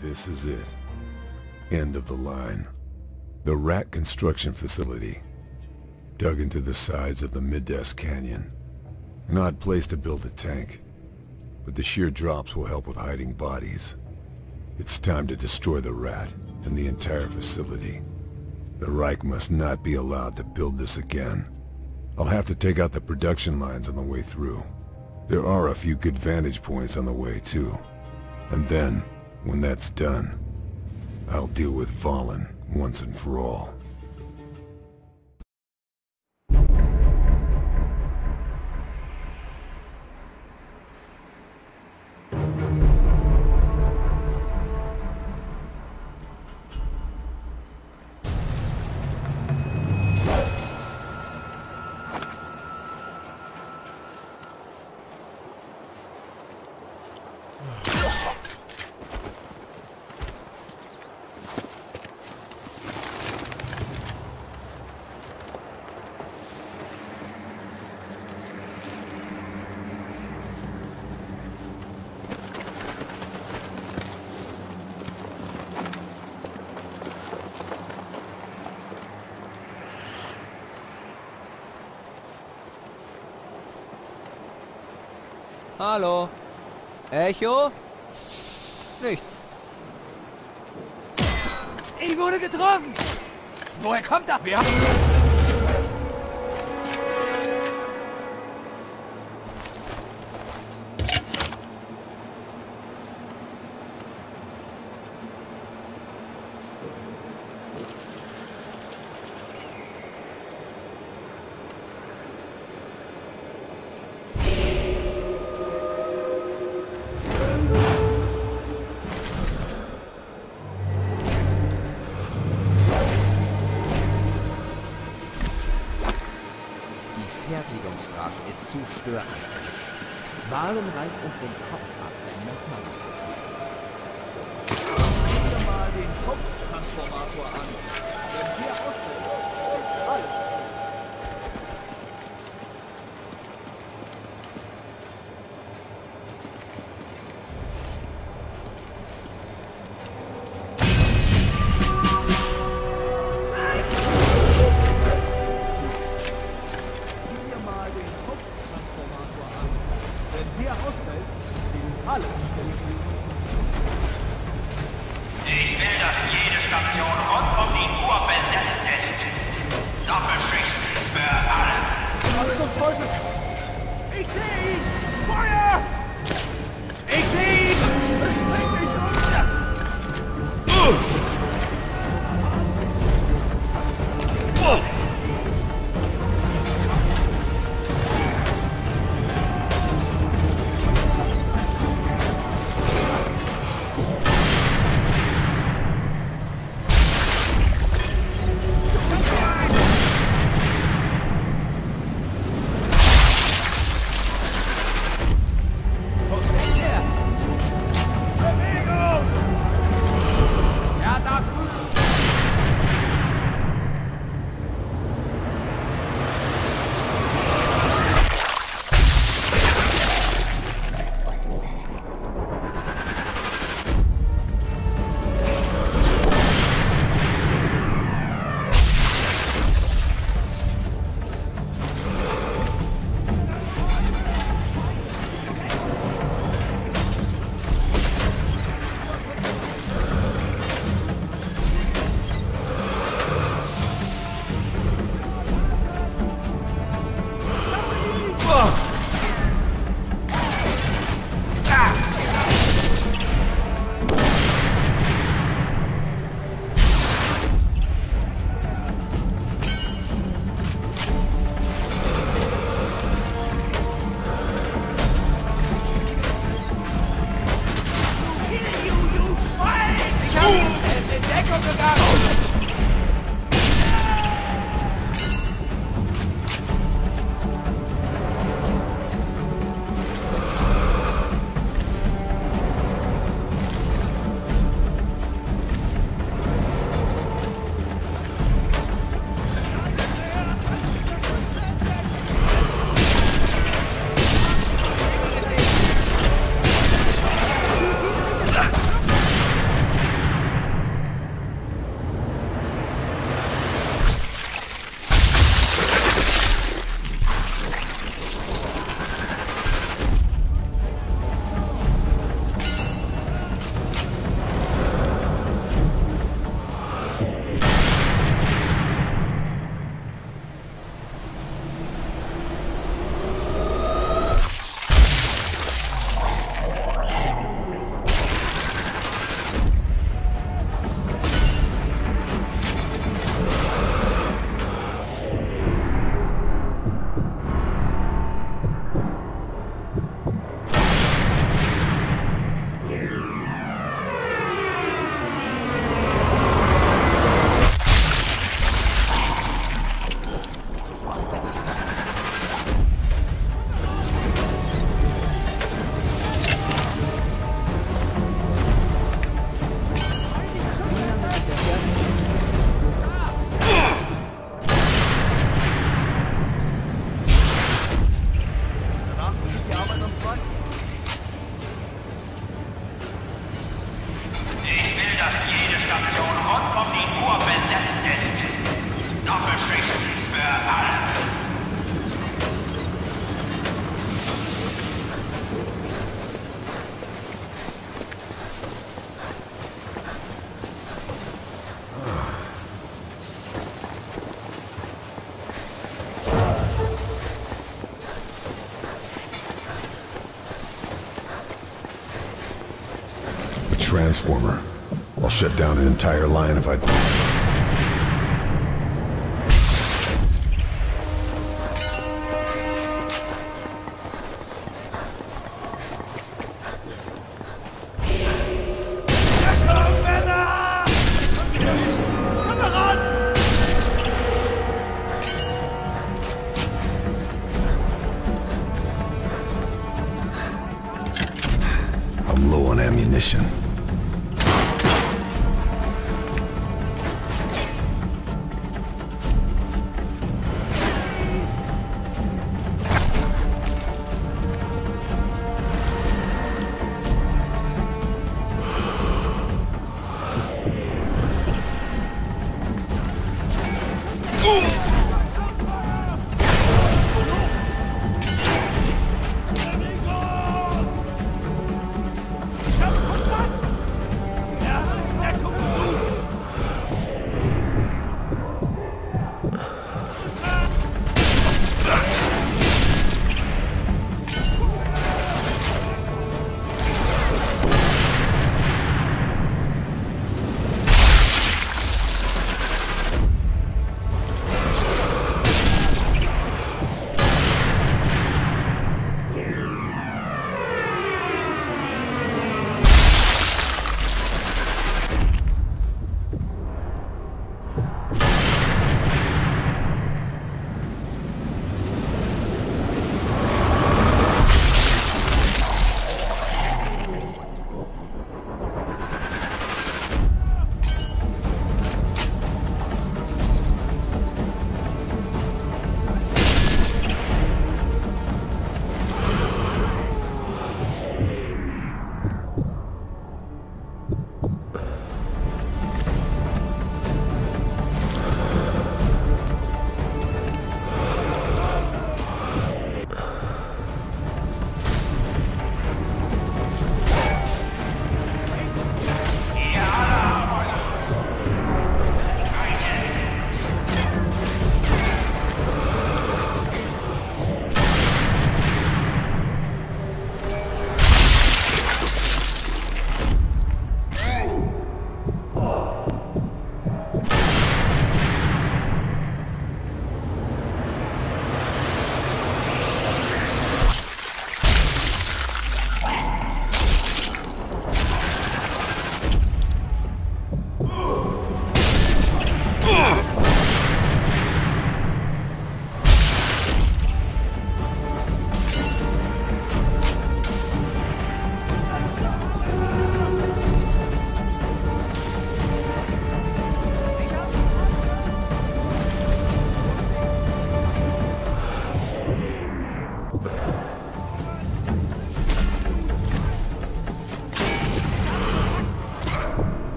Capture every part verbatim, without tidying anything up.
This is it. End of the line. The Rat Construction Facility. Dug into the sides of the Midas Canyon. An odd place to build a tank. But the sheer drops will help with hiding bodies. It's time to destroy the Rat and the entire facility. The Reich must not be allowed to build this again. I'll have to take out the production lines on the way through. There are a few good vantage points on the way too. And then, when that's done, I'll deal with Vahlen once and for all. Hallo? Echo? Nicht. Ich wurde getroffen! Woher kommt er? Wir Fertigungsstraße ist zu störanfällig. Vahlen reißt uns den Kopf ab, wenn nochmal was passiert. Schau dir mal den Kopftransformator an. Wenn wir ausfällt, alles. Ich will, dass jede Station rund um die Uhr besetzt ist. Doppelschicht für alle. Was zum Teufel? Ich sehe ihn! Feuer! Ich sehe ihn! Es bringt mich runter! Uhr besetzt ist. Doppelschichten für alle. Transformer. I'll shut down an entire line if I... I'm low on ammunition.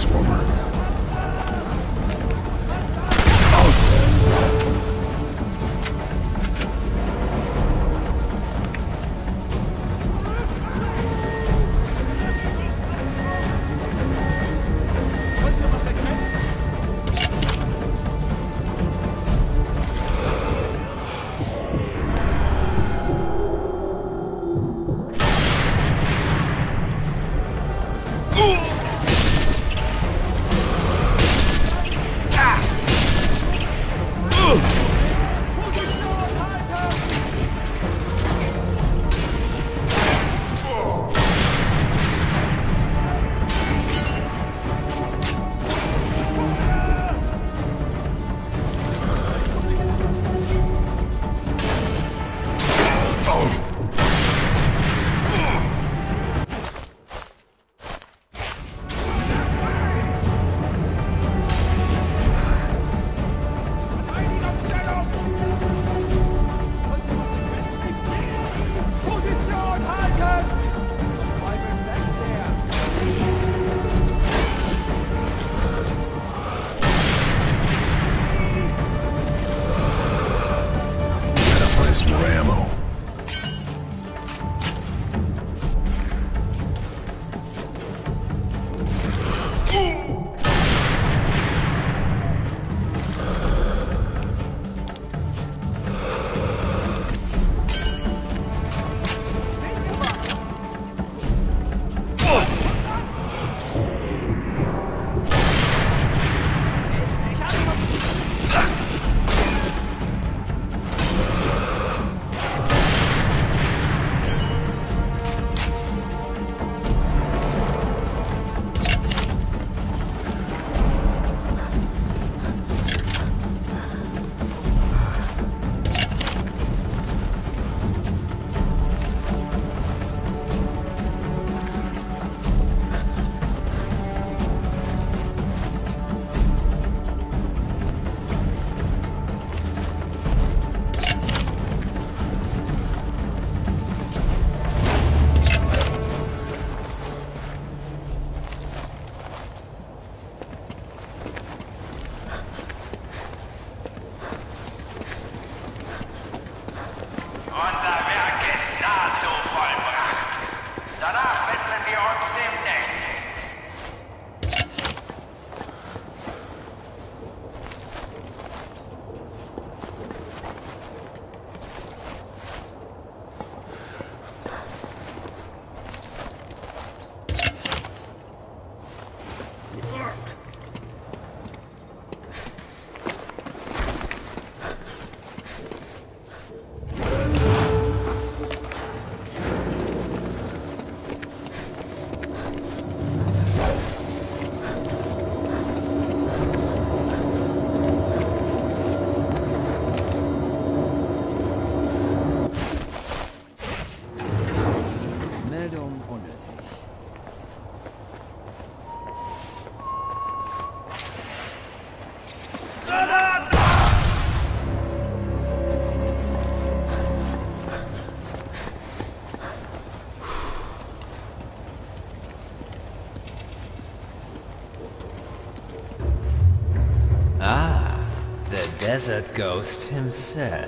transformer. More ammo. Desert Ghost himself.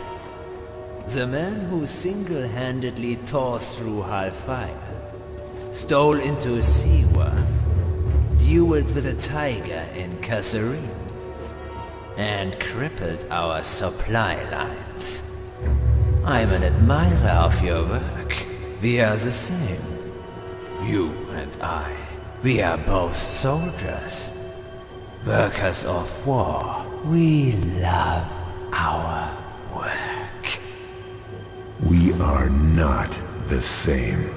The man who single-handedly tore through Halfire, stole into Siwa, dueled with a tiger in Kasserine, and crippled our supply lines. I'm an admirer of your work. We are the same. You and I. We are both soldiers. Workers of war. We love our work. We are not the same.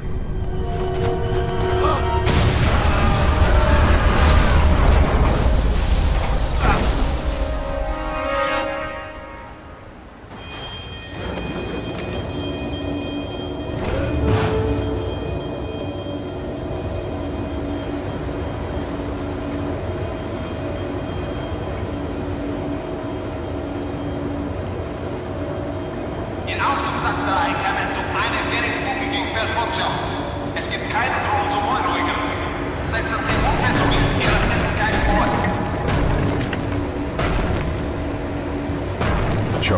In Aufzugssakte einkommen zu einem Bericht gegen Verfolgung. Es gibt keine Drohung zum Unruhigen. Setzen Sie Umfässungen Ihrer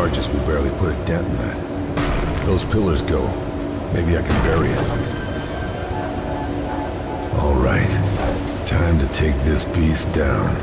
charges will barely put a dent in that. Those pillars go. Maybe I can bury it. All right. Time to take this beast down.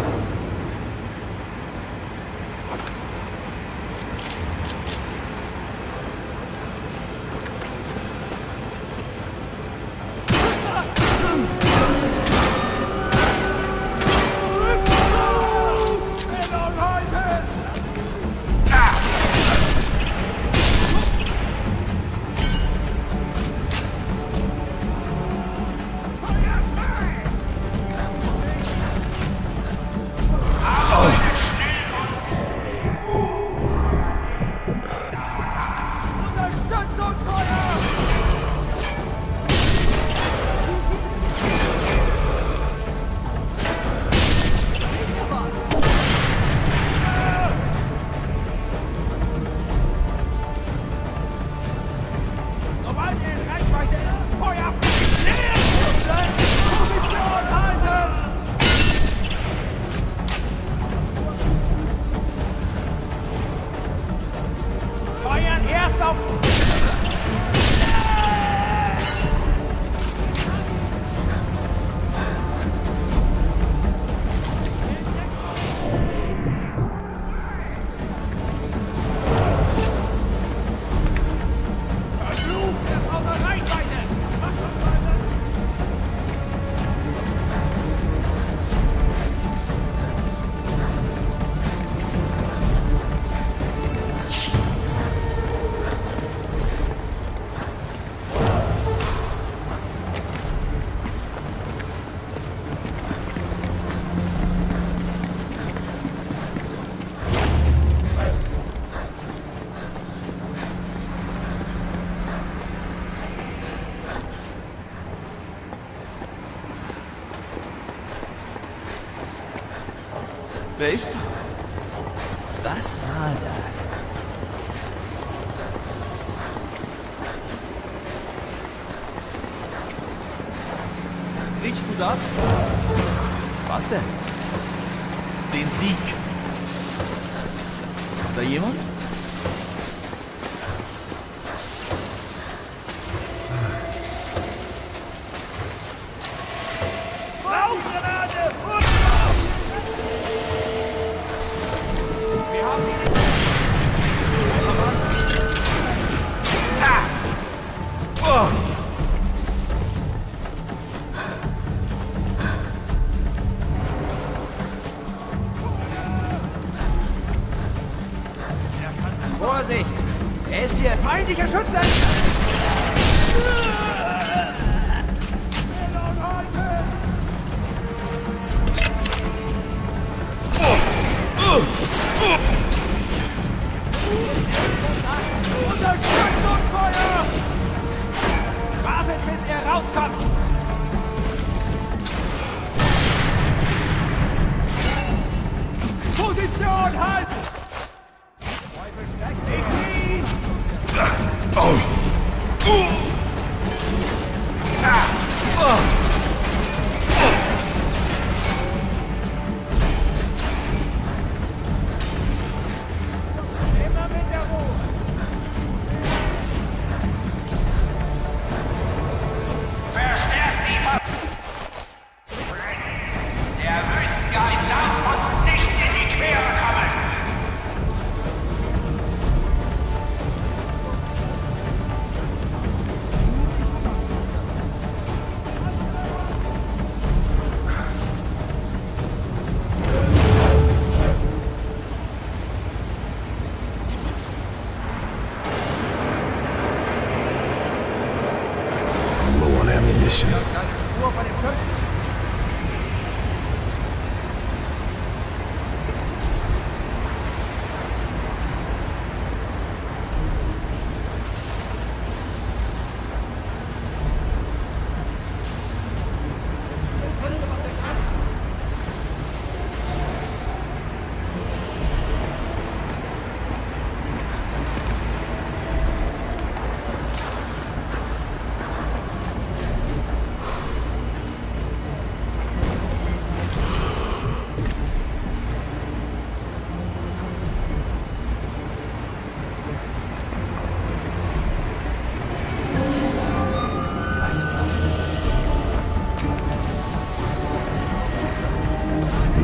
Wer ist da? Was war das? Riechst du das? Was denn? Den Sieg. Ist da jemand? Rauchgranate! Wir haben ihn! Oh! Vorsicht! Er ist hier feindlicher Schütze! Unterstützungsfeuer! Wartet, bis er rauskommt! Position halten! Der Wüstengeist darf uns nicht in die Quere kommen!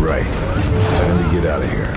Right. Time to get out of here.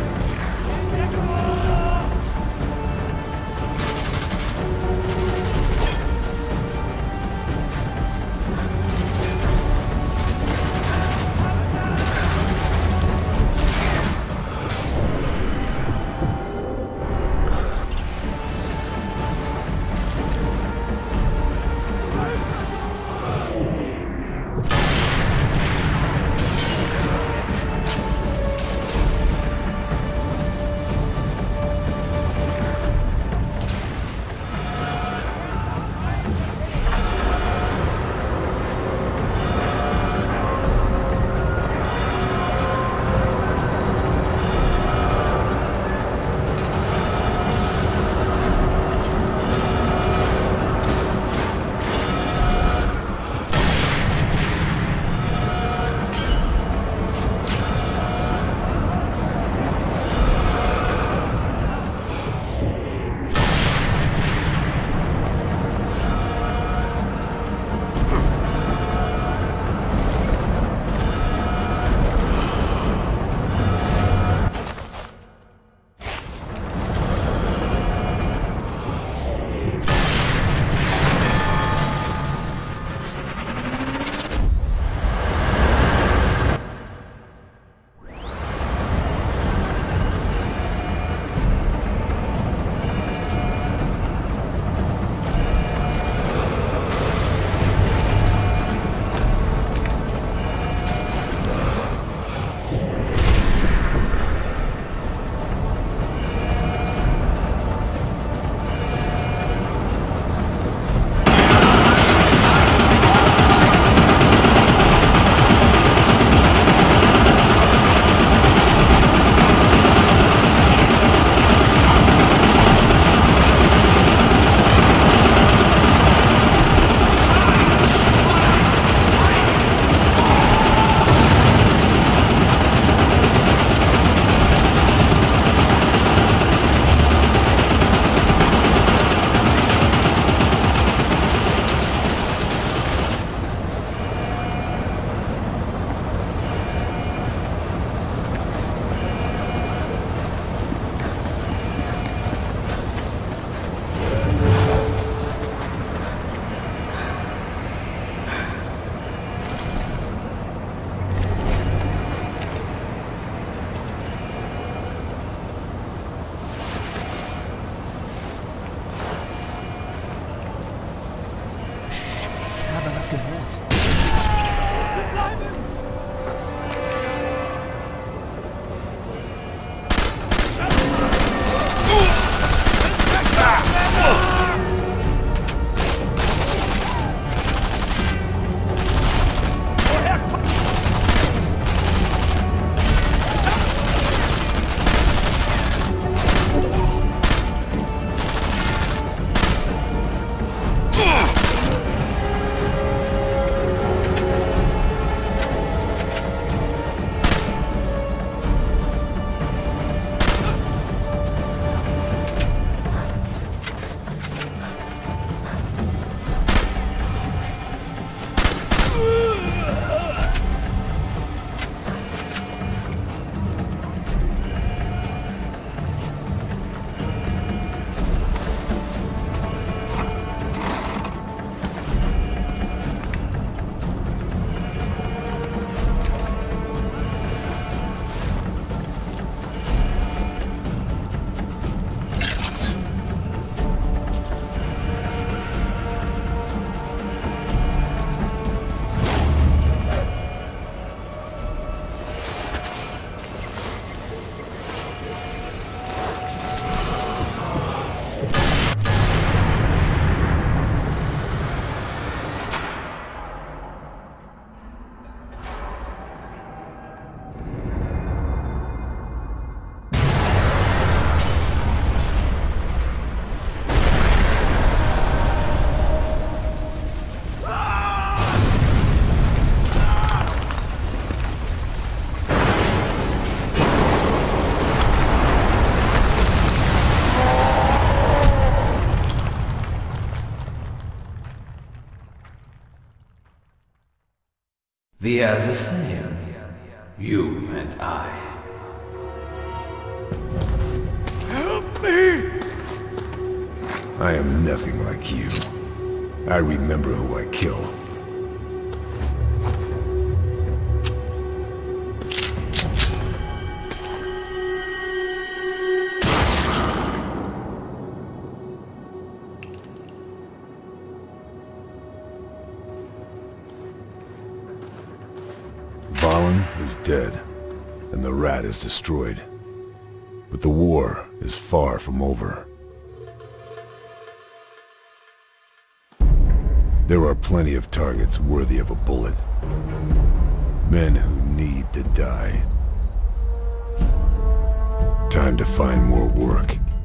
was gehört. Wir the same. You and I. Help me! I am nothing like you. I remember who I kill. Vahlen is dead, and the rat is destroyed. But the war is far from over. There are plenty of targets worthy of a bullet. Men who need to die. Time to find more work.